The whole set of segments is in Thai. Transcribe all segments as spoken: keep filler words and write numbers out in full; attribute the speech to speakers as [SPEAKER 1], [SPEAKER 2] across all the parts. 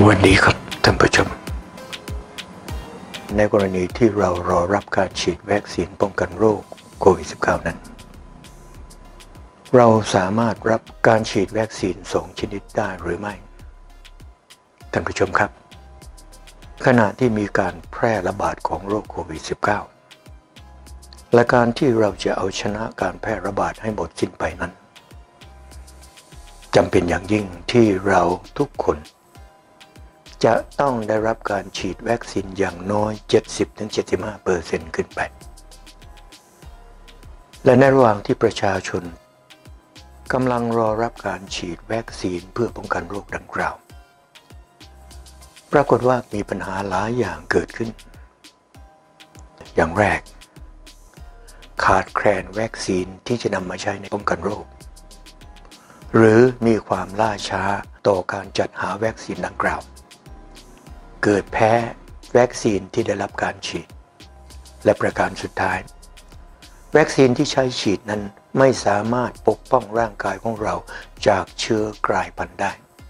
[SPEAKER 1] วันนี้ครับท่านผู้ชมในกรณีที่เรารอรับการฉีดวัคซีนป้องกันโรคโควิด สิบเก้า นั้นเราสามารถรับการฉีดวัคซีนสองชนิดได้หรือไม่ท่านผู้ชมครับขณะที่มีการแพร่ระบาดของโรคโควิด สิบเก้า และการที่เราจะเอาชนะการแพร่ระบาดให้หมดสิ้นไปนั้นจำเป็นอย่างยิ่งที่เราทุกคนจะต้องได้รับการฉีดวัคซีนอย่างน้อย เจ็ดสิบถึงเจ็ดสิบห้าเปอร์เซ็นต์ ขึ้นไปและในระหว่างที่ประชาชนกำลังรอรับการฉีดวัคซีนเพื่อป้องกันโรคดังกล่าวปรากฏว่ามีปัญหาหลายอย่างเกิดขึ้นอย่างแรกขาดแคลนวัคซีนที่จะนำมาใช้ในป้องกันโรคหรือมีความล่าช้าต่อการจัดหาวัคซีนดังกล่าวเกิดแพ้วัคซีนที่ได้รับการฉีดและประการสุดท้ายวัคซีนที่ใช้ฉีดนั้นไม่สามารถปกป้องร่างกายของเราจากเชื้อกลายพันธุ์ได้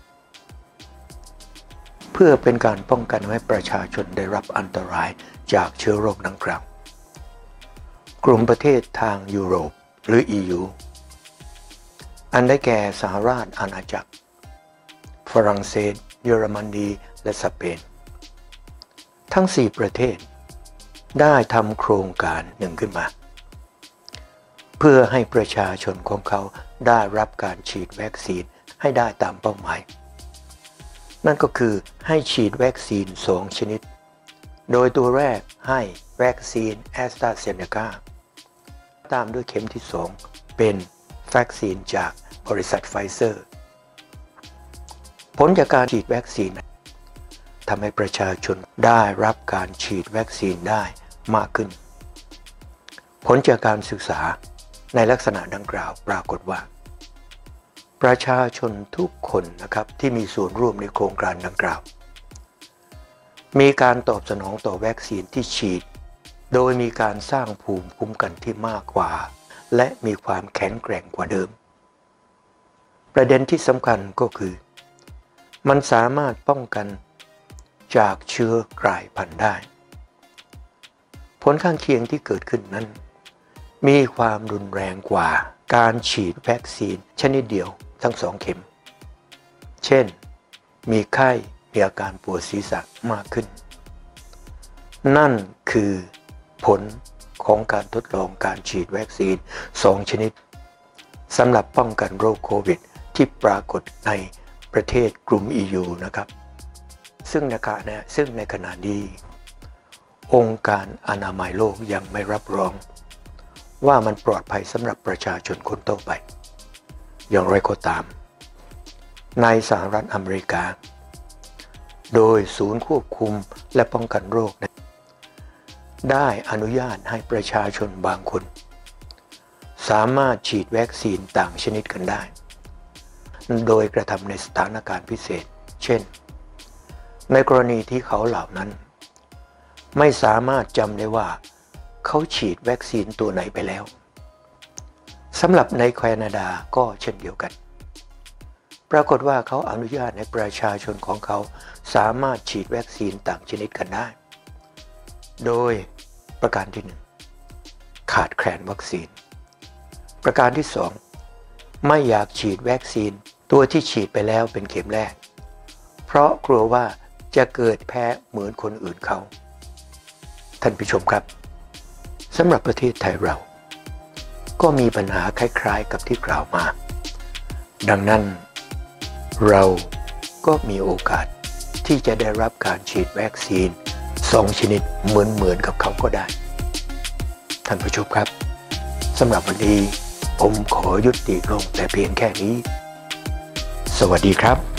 [SPEAKER 1] เพื่อเป็นการป้องกันไม่ให้ประชาชนได้รับอันตรายจากเชื้อโรคดังกล่าวกลุ่มประเทศทางยุโรปหรือ อี ยู อันได้แก่สหราชอาณาจักรฝรั่งเศสเยอรมนีและสเปนทั้งสี่ประเทศได้ทำโครงการหนึ่งขึ้นมาเพื่อให้ประชาชนของเขาได้รับการฉีดวัคซีนให้ได้ตามเป้าหมายนั่นก็คือให้ฉีดวัคซีนสองชนิดโดยตัวแรกให้วัคซีนแอสตราเซเนกาตามด้วยเข็มที่สองเป็นวัคซีนจากบริษัทไฟเซอร์ผลจากการฉีดวัคซีนทำให้ประชาชนได้รับการฉีดวัคซีนได้มากขึ้นผลจากการศึกษาในลักษณะดังกล่าวปรากฏว่าประชาชนทุกคนนะครับที่มีส่วนร่วมในโครงการดังกล่าวมีการตอบสนองต่อวัคซีนที่ฉีดโดยมีการสร้างภูมิคุ้มกันที่มากกว่าและมีความแข็งแกร่งกว่าเดิมประเด็นที่สำคัญก็คือมันสามารถป้องกันจากเชื้อกลายพันธุ์ได้ผลข้างเคียงที่เกิดขึ้นนั้นมีความรุนแรงกว่าการฉีดวัคซีนชนิดเดียวทั้งสองเข็มเช่นมีไข้มีอาการปวดศีรษะมากขึ้นนั่นคือผลของการทดลองการฉีดวัคซีนสองชนิดสำหรับป้องกันโรคโควิดที่ปรากฏในประเทศกลุ่ม อี ยู นะครับซึ่งในขณะซึ่งในขณะนี้องค์การอนามัยโลกยังไม่รับรองว่ามันปลอดภัยสำหรับประชาชนคนทั่วไปอย่างไรก็ตามในสหรัฐอเมริกาโดยศูนย์ควบคุมและป้องกันโรคได้อนุญาตให้ประชาชนบางคนสามารถฉีดวัคซีนต่างชนิดกันได้โดยกระทำในสถานการณ์พิเศษเช่นในกรณีที่เขาเหล่านั้นไม่สามารถจำได้ว่าเขาฉีดวัคซีนตัวไหนไปแล้วสำหรับในแคนาดาก็เช่นเดียวกันปรากฏว่าเขาอนุญาตให้ประชาชนของเขาสามารถฉีดวัคซีนต่างชนิดกันได้โดยประการที่หนึ่งขาดแคลนวัคซีนประการที่สองไม่อยากฉีดวัคซีนตัวที่ฉีดไปแล้วเป็นเข็มแรกเพราะกลัวว่าจะเกิดแพ้เหมือนคนอื่นเขาท่านผู้ชมครับสำหรับประเทศไทยเราก็มีปัญหาคล้ายๆกับที่กล่าวมาดังนั้นเราก็มีโอกาสที่จะได้รับการฉีดวัคซีนสองชนิดเหมือนๆกับเขาก็ได้ท่านผู้ชมครับสำหรับวันนี้ผมขอยุติลงแต่เพียงแค่นี้สวัสดีครับ